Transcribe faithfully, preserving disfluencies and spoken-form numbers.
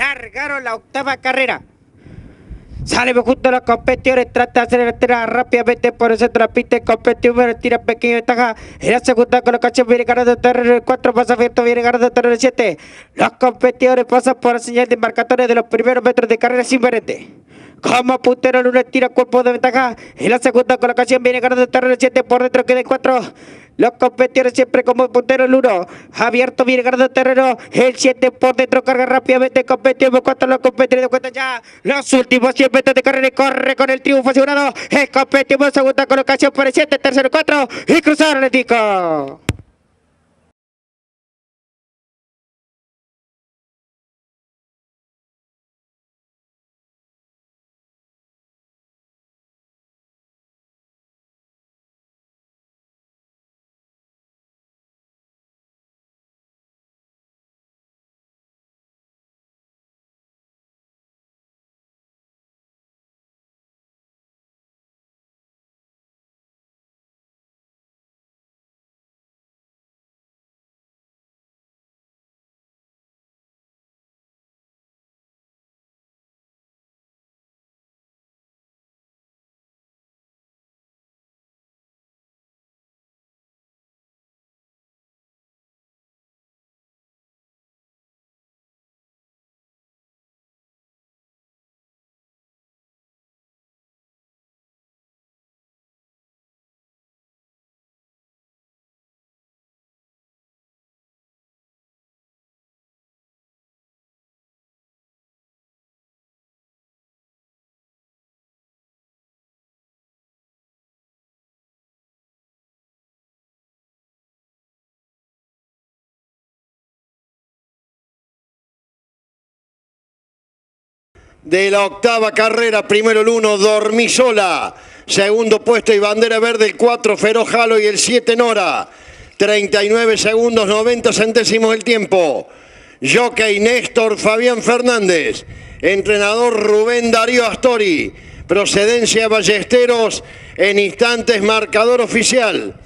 largaron la octava carrera. Sale justo los competidores, trata de hacer tirar rápidamente por el centro de la pista. El competidor tira pequeña ventaja. En la segunda colocación viene ganando terreno el cuatro, pasa abierto, viene ganando terreno el siete. Los competidores pasan por la señal de embarcadores de los primeros metros de carrera sin verete. Como puntero en una tira cuerpo de ventaja. En la segunda colocación viene ganando terreno el siete, por dentro queda el cuatro. Los competidores siempre como puntero el uno. Abierto viene ganando terreno. El siete por dentro carga rápidamente el competidor. Cuatro los competidores cuentan ya los últimos cien metros de carrera y corre con el triunfo asegurado. El competidor segunda colocación por el siete, tercero cuatro y cruzado Atlético. De la octava carrera, primero el uno, Dormisola. Segundo puesto y bandera verde el cuatro, Feroz Jalo y el siete, Nora. treinta y nueve segundos, noventa centésimos el tiempo. Jockey Néstor Fabián Fernández. Entrenador Rubén Darío Astori. Procedencia Ballesteros. En instantes, marcador oficial.